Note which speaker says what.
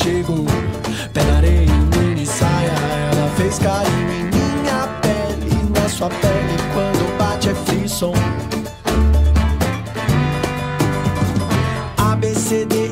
Speaker 1: chego. Pegarei em mini saia, ela fez carinho em minha pele, na sua pele, quando bate é frisson. ABCD